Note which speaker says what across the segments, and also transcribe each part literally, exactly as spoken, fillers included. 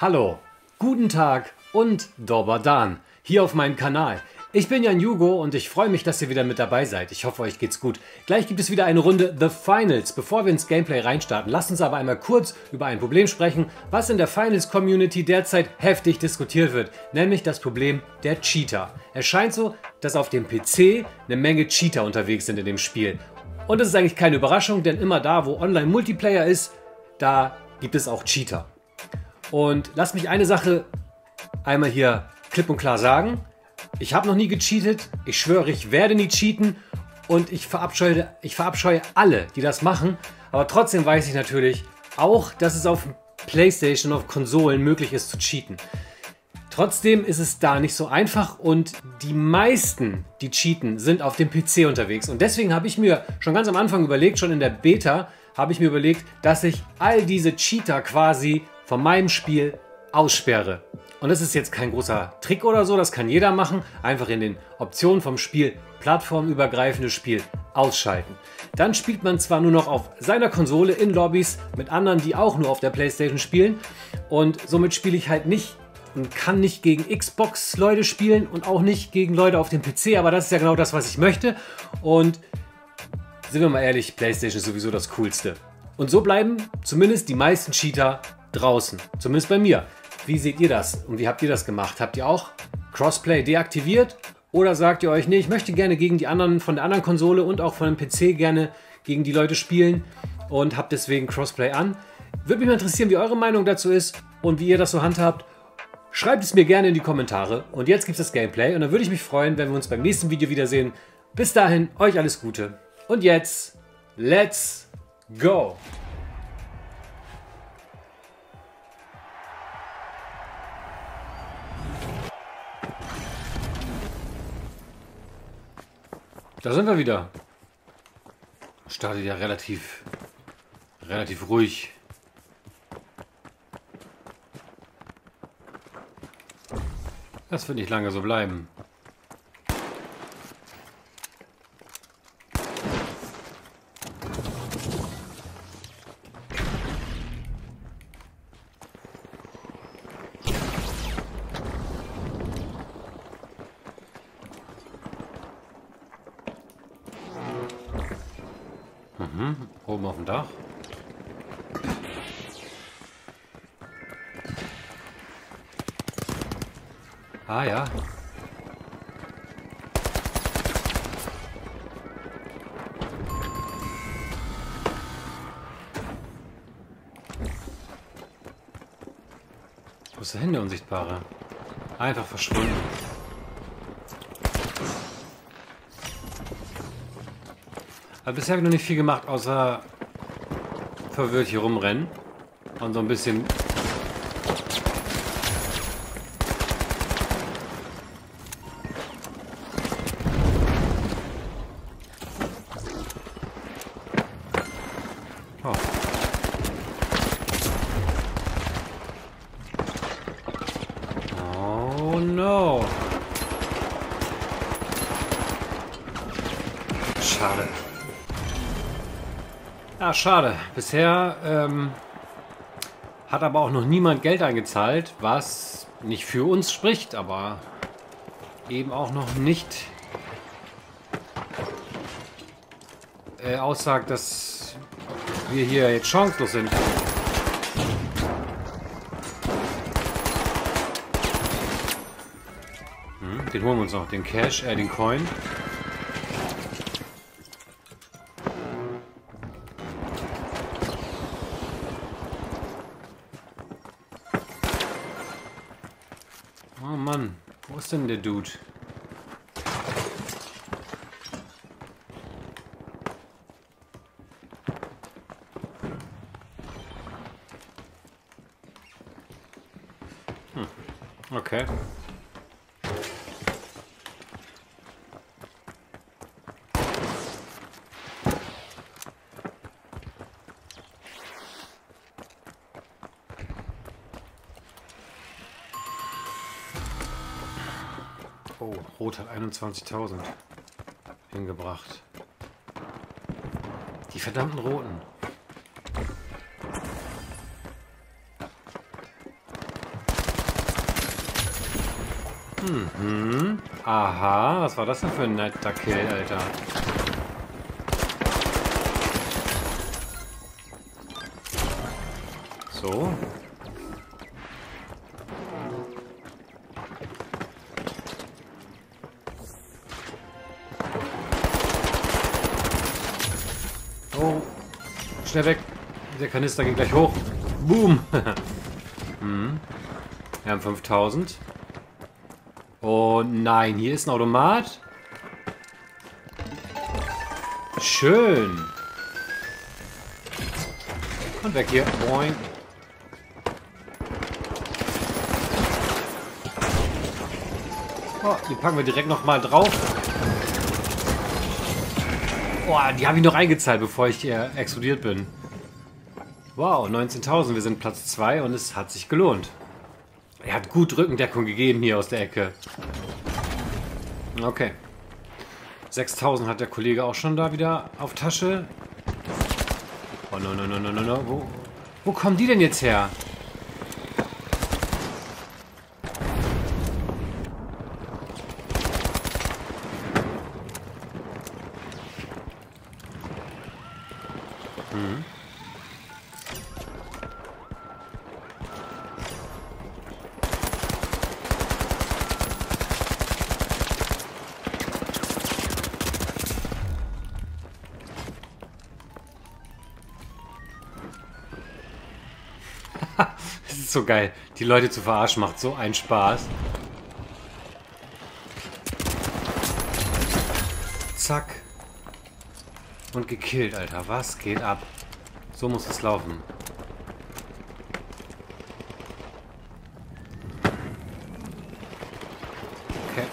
Speaker 1: Hallo, guten Tag und Dober Dan hier auf meinem Kanal. Ich bin Jan Jugo und ich freue mich, dass ihr wieder mit dabei seid. Ich hoffe, euch geht's gut. Gleich gibt es wieder eine Runde The Finals. Bevor wir ins Gameplay reinstarten, lasst uns aber einmal kurz über ein Problem sprechen, was in der Finals-Community derzeit heftig diskutiert wird, nämlich das Problem der Cheater. Es scheint so, dass auf dem P C eine Menge Cheater unterwegs sind in dem Spiel. Und das ist eigentlich keine Überraschung, denn immer da, wo Online-Multiplayer ist, da gibt es auch Cheater. Und lasst mich eine Sache einmal hier klipp und klar sagen. Ich habe noch nie gecheatet, ich schwöre, ich werde nie cheaten und ich verabscheue, ich verabscheue alle, die das machen. Aber trotzdem weiß ich natürlich auch, dass es auf PlayStation und auf Konsolen möglich ist zu cheaten. Trotzdem ist es da nicht so einfach und die meisten, die cheaten, sind auf dem P C unterwegs. Und deswegen habe ich mir schon ganz am Anfang überlegt, schon in der Beta, habe ich mir überlegt, dass ich all diese Cheater quasi von meinem Spiel aussperre. Und das ist jetzt kein großer Trick oder so, das kann jeder machen. Einfach in den Optionen vom Spiel plattformübergreifendes Spiel ausschalten. Dann spielt man zwar nur noch auf seiner Konsole in Lobbys mit anderen, die auch nur auf der PlayStation spielen. Und somit spiele ich halt nicht und kann nicht gegen Xbox-Leute spielen und auch nicht gegen Leute auf dem P C. Aber das ist ja genau das, was ich möchte. Und sind wir mal ehrlich, PlayStation ist sowieso das Coolste. Und so bleiben zumindest die meisten Cheater draußen. Zumindest bei mir. Wie seht ihr das? Und wie habt ihr das gemacht? Habt ihr auch Crossplay deaktiviert? Oder sagt ihr euch, nee, ich möchte gerne gegen die anderen von der anderen Konsole und auch von dem P C gerne gegen die Leute spielen und habt deswegen Crossplay an? Würde mich mal interessieren, wie eure Meinung dazu ist und wie ihr das so handhabt. Schreibt es mir gerne in die Kommentare. Und jetzt gibt es das Gameplay und dann würde ich mich freuen, wenn wir uns beim nächsten Video wiedersehen. Bis dahin, euch alles Gute. Und jetzt, let's go! Da sind wir wieder. Startet ja relativ, relativ ruhig. Das wird nicht lange so bleiben. Mhm, oben auf dem Dach. Ah ja. Wo ist der hin, der Unsichtbare? Einfach verschwunden. Aber bisher habe ich noch nicht viel gemacht, außer verwirrt hier rumrennen und so ein bisschen oh. Oh no. Schade. Ja, schade. Bisher ähm, hat aber auch noch niemand Geld eingezahlt, was nicht für uns spricht, aber eben auch noch nicht äh, aussagt, dass wir hier jetzt chancenlos sind. Hm, den holen wir uns noch, den Cash, äh, den Coin. Oh Mann, wo ist denn der Dude? Hm, okay. Oh, Rot hat einundzwanzigtausend hingebracht. Die verdammten Roten. Mhm. Aha, was war das denn für ein netter Kill, Alter? So. Oh. Schnell weg. Der Kanister geht gleich hoch. Boom. hm. Wir haben fünftausend. Oh nein, hier ist ein Automat. Schön. Und weg hier. Boing. Oh, die packen wir direkt noch mal drauf. Oh, die habe ich noch eingezahlt, bevor ich hier explodiert bin. Wow, neunzehntausend. Wir sind Platz zwei und es hat sich gelohnt. Er hat gut Rückendeckung gegeben hier aus der Ecke. Okay. sechstausend hat der Kollege auch schon da wieder auf Tasche. Oh, no, no, no, no, no, no. Wo, wo kommen die denn jetzt her? Hm. Das ist so geil. Die Leute zu verarschen macht so einen Spaß. Zack. Und gekillt, Alter. Was geht ab? So muss es laufen. Okay.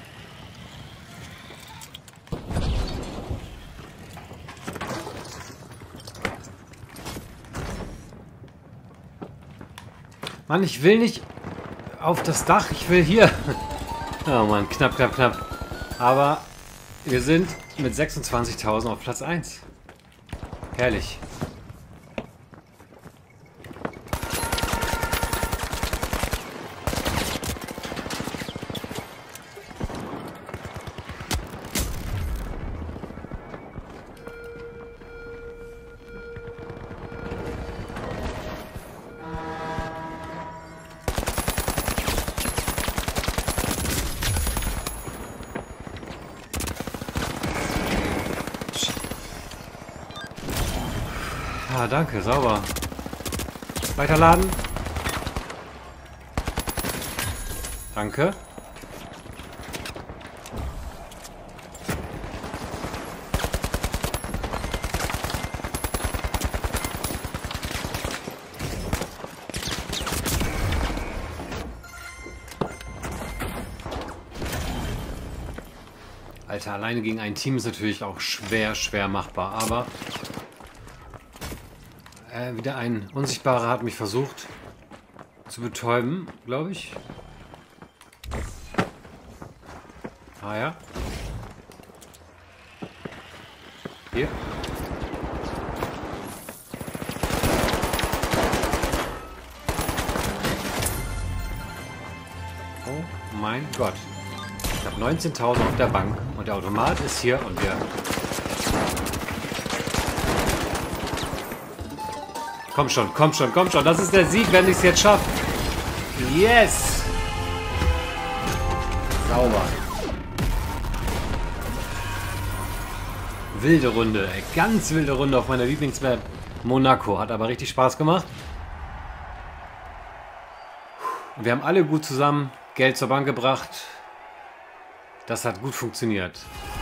Speaker 1: Mann, ich will nicht auf das Dach. Ich will hier. Oh Mann, knapp, knapp, knapp. Aber wir sind mit sechsundzwanzigtausend auf Platz eins. Herrlich. Ah, danke, sauber. Weiterladen. Danke. Alter, alleine gegen ein Team ist natürlich auch schwer, schwer machbar, aber Äh, wieder ein Unsichtbarer hat mich versucht zu betäuben, glaube ich. Ah ja. Hier. Oh mein Gott. Ich habe neunzehntausend auf der Bank und der Automat ist hier und wir... Komm schon, komm schon, komm schon. Das ist der Sieg, wenn ich es jetzt schaffe. Yes! Sauber. Wilde Runde, ey. Ganz wilde Runde auf meiner Lieblingsmap. Monaco. Hat aber richtig Spaß gemacht. Wir haben alle gut zusammen Geld zur Bank gebracht. Das hat gut funktioniert.